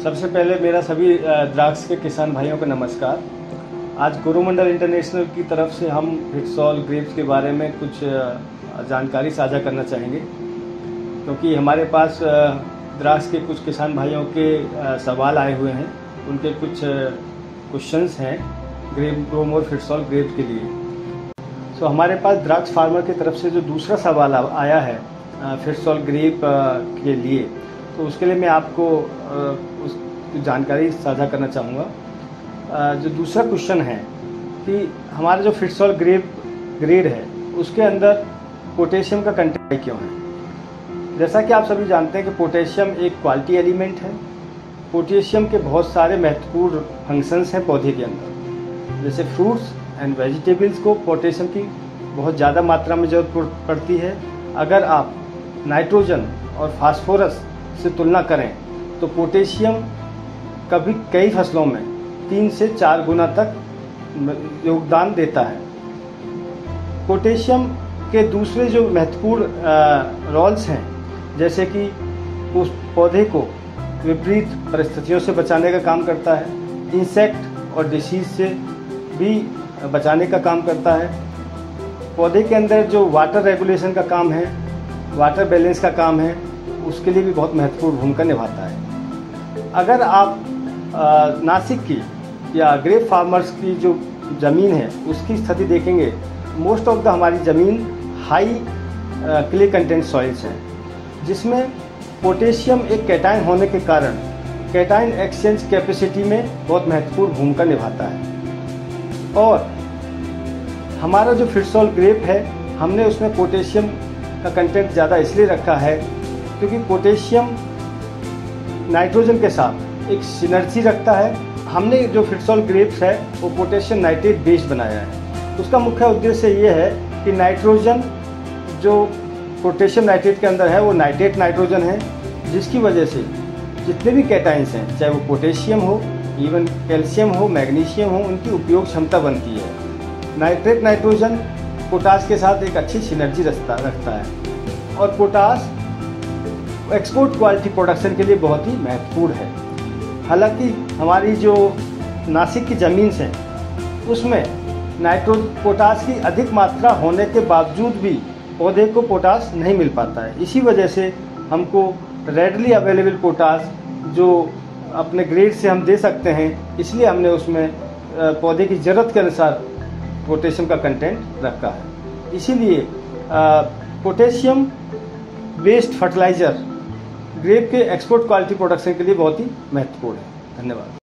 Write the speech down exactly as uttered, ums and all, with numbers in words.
सबसे पहले मेरा सभी द्राक्ष के किसान भाइयों को नमस्कार। आज कोरोमंडल इंटरनेशनल की तरफ से हम फिटसॉल ग्रेप्स के बारे में कुछ जानकारी साझा करना चाहेंगे, क्योंकि हमारे पास द्राक्ष के कुछ किसान भाइयों के सवाल आए हुए हैं। उनके कुछ क्वेश्चंस हैं ग्रेप ग्रोमोर फिटसॉल ग्रेप के लिए। सो हमारे पास द्राक्ष फार्मर की तरफ से जो दूसरा सवाल आया है फिटसॉल ग्रेप के लिए, तो उसके लिए मैं आपको उस जानकारी साझा करना चाहूँगा। जो दूसरा क्वेश्चन है कि हमारा जो फिटसॉल ग्रेप ग्रेड है उसके अंदर पोटेशियम का कंटेंट क्यों है। जैसा कि आप सभी जानते हैं कि पोटेशियम एक क्वालिटी एलिमेंट है। पोटेशियम के बहुत सारे महत्वपूर्ण फंक्शंस हैं पौधे के अंदर, जैसे फ्रूट्स एंड वेजिटेबल्स को पोटेशियम की बहुत ज़्यादा मात्रा में ज़रूरत पड़ती है। अगर आप नाइट्रोजन और फास्फोरस से तुलना करें तो पोटेशियम कभी कई फसलों में तीन से चार गुना तक योगदान देता है। पोटेशियम के दूसरे जो महत्वपूर्ण रोल्स हैं, जैसे कि उस पौधे को विपरीत परिस्थितियों से बचाने का काम करता है, इंसेक्ट और डिसीज से भी बचाने का काम करता है। पौधे के अंदर जो वाटर रेगुलेशन का काम है, वाटर बैलेंस का काम है, उसके लिए भी बहुत महत्वपूर्ण भूमिका निभाता है। अगर आप नासिक की या ग्रेप फार्मर्स की जो ज़मीन है उसकी स्थिति देखेंगे, मोस्ट ऑफ द हमारी ज़मीन हाई क्ले कंटेंट सॉइल्स हैं, जिसमें पोटेशियम एक कैटायन होने के कारण कैटायन एक्सचेंज कैपेसिटी में बहुत महत्वपूर्ण भूमिका निभाता है। और हमारा जो फिटसॉल ग्रेप है, हमने उसमें पोटेशियम का कंटेंट ज़्यादा इसलिए रखा है क्योंकि पोटेशियम नाइट्रोजन के साथ एक सिनर्जी रखता है। हमने जो फिटसॉल ग्रेप्स है वो पोटेशियम नाइट्रेट बेस्ड बनाया है। उसका मुख्य उद्देश्य ये है कि नाइट्रोजन जो पोटेशियम नाइट्रेट के अंदर है वो नाइट्रेट नाइट्रोजन है, जिसकी वजह से जितने भी कैटाइंस हैं, चाहे वो पोटेशियम हो, इवन कैल्शियम हो, मैग्नीशियम हो, उनकी उपयोग क्षमता बनती है। नाइट्रेट नाइट्रोजन पोटास के साथ एक अच्छी सिनर्जी रखता है और पोटास एक्सपोर्ट क्वालिटी प्रोडक्शन के लिए बहुत ही महत्वपूर्ण है। हालांकि हमारी जो नासिक की ज़मीन है उसमें नाइट्रो पोटास की अधिक मात्रा होने के बावजूद भी पौधे को पोटास नहीं मिल पाता है। इसी वजह से हमको रेडली अवेलेबल पोटास जो अपने ग्रेड से हम दे सकते हैं, इसलिए हमने उसमें पौधे की ज़रूरत के अनुसार पोटेशियम का कंटेंट रखा है। इसीलिए पोटेशियम बेस्ड फर्टिलाइज़र ग्रेप के एक्सपोर्ट क्वालिटी प्रोडक्शन के लिए बहुत ही महत्वपूर्ण है। धन्यवाद।